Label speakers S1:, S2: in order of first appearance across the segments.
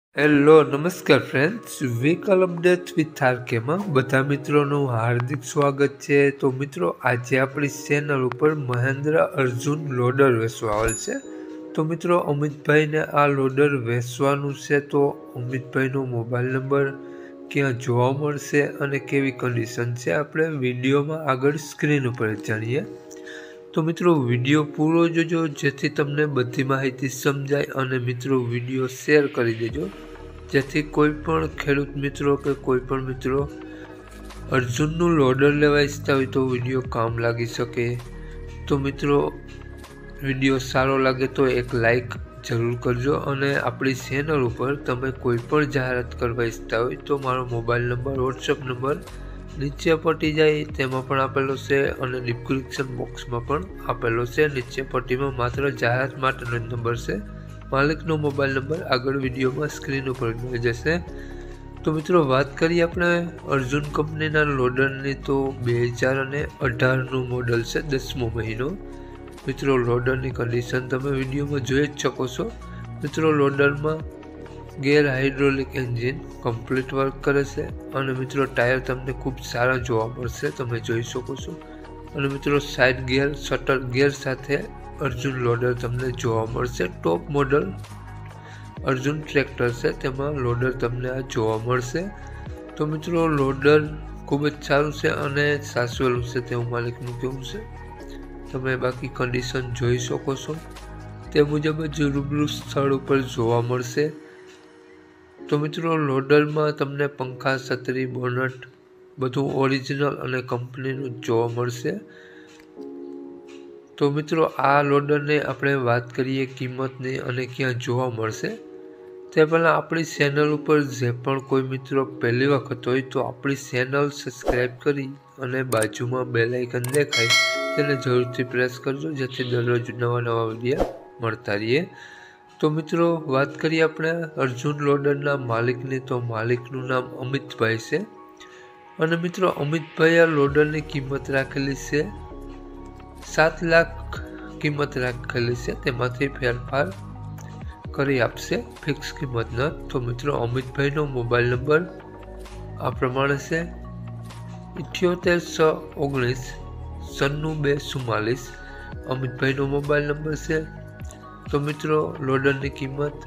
S1: Hello નમસ્કાર friends, vehicle update with આરકેમાં બધા મિત્રોનું હાર્દિક સ્વાગત છે। તો મિત્રો, આજે આપણી ચેનલ ઉપર મહિન્દ્રા અર્જુન લોડર વેચવા આવેલ છે। તો મિત્રો, અમિતભાઈને આ લોડર વેચવાનું છે। તો અમિતભાઈનો મોબાઈલ નંબર, ક્યાં જોવા મળશે અને કેવી કન્ડિશન છે, આપણે વિડીયોમાં આગળ સ્ક્રીન ઉપર જાણીએ। તો મિત્રો, વિડીયો પૂરો જોજો જેથી તમને બધી માહિતી સમજાય, અને મિત્રો વિડીયો શેર કરી દેજો જેથી કોઈ પણ ખેડૂત મિત્રો કે કોઈ પણ મિત્રો અર્જુનનું લોડર લેવા ઈચ્છતા હોય તો વિડીયો કામ લાગી શકે। તો મિત્રો, વિડીયો સારો લાગે તો એક લાઈક જરૂર કરજો, અને આપણી ચેનલ ઉપર તમે કોઈ પણ જાહેરાત કરવા ઈચ્છતા હોય તો મારો મોબાઈલ નંબર, વોટ્સઅપ નંબર નીચે પટ્ટી જાય તેમાં પણ આપેલો છે, અને ડિસ્ક્રિપ્શન બોક્સમાં પણ આપેલો છે। નીચે પટ્ટીમાં માત્ર જાહેરાત માટેનો જ નંબર છે, માલિકનો મોબાઈલ નંબર આગળ વિડીયોમાં સ્ક્રીન ઉપર મળી જશે। તો મિત્રો, વાત કરીએ આપણે અર્જુન કંપનીના લોડરની, તો 2018નું મોડલ છે, 10મો મહિનો। મિત્રો, લોડરની કન્ડિશન તમે વિડીયોમાં જોઈ જ શકો છો। મિત્રો, લોડરમાં gear hydraulic engine complete work કરે છે, અને મિત્રો ટાયર તમને ખૂબ સારા જોવા મળશે, તમે જોઈ શકો છો। અને મિત્રો, સાઇડ ગિયર, શટર ગિયર સાથે અર્જુન લોડર તમને જોવા મળશે। ટોપ મોડલ અર્જુન ટ્રેક્ટર છે, તેમાં લોડર તમને આ જોવા મળશે। તો મિત્રો, લોડર ખૂબ જ સારું છે અને સાચવેલું છે તેવું માલિકનું કહેવું છે। તમે બાકી કન્ડિશન જોઈ શકો છો, તે મુજબ જ રૂબરૂ સ્થળ ઉપર જોવા મળશે। તો મિત્રો, લોડરમાં તમને પંખા, છત્રી, બોનટ બધું ઓરિજિનલ અને કંપનીનું જોવા મળશે। તો મિત્રો, આ લોડરની આપણે વાત કરીએ કિંમતની અને ક્યાં જોવા મળશે તે પહેલાં આપણી ચેનલ ઉપર જે પણ કોઈ મિત્રો પહેલી વખત હોય તો આપણી ચેનલ સબસ્ક્રાઈબ કરી અને બાજુમાં બેલ આઇકન દેખાય તેને જરૂરથી પ્રેસ કરજો જેથી દરરોજ નવા વિડીયો મળતા રહીએ। તો મિત્રો, વાત કરીએ આપણે અર્જુન લોડરના માલિકની, તો માલિકનું નામ અમિતભાઈ છે, અને મિત્રો અમિતભાઈ આ લોડરની કિંમત રાખેલી છે 7 લાખ કિંમત રાખેલી છે, તેમાંથી ફેરફાર કરી આપશે, ફિક્સ કિંમત ન। તો મિત્રો, અમિતભાઈનો મોબાઈલ નંબર આ પ્રમાણે છે 7819 9244 અમિતભાઈનો મોબાઈલ નંબર છે। તો મિત્રો, લોડરની કિંમત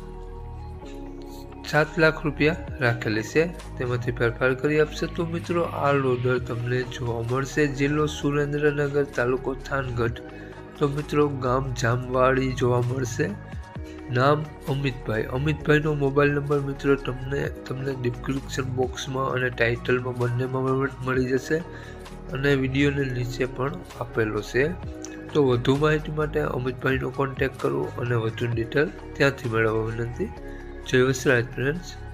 S1: 7 લાખ રૂપિયા રાખેલી છે, તેમાંથી ફેરફાર કરી આપશે। તો મિત્રો, આ લોડર તમને જોવા મળશે જિલ્લો સુરેન્દ્રનગર, તાલુકો થાનગઢ। તો મિત્રો, ગામ જામવાડી જોવા મળશે, નામ અમિતભાઈ। અમિતભાઈનો મોબાઈલ નંબર મિત્રો તમને ડિસ્ક્રિપ્શન બોક્સમાં અને ટાઇટલમાં બંનેમાં મળી જશે, અને વિડીયોની નીચે પણ આપેલો છે। તો વધુ માહિતી માટે અમિતભાઈનો કોન્ટેક્ટ કરવો અને વધુ ડિટેલ ત્યાંથી મેળવવા વિનંતી। જય વસરાજ ફ્રેન્ડ્સ।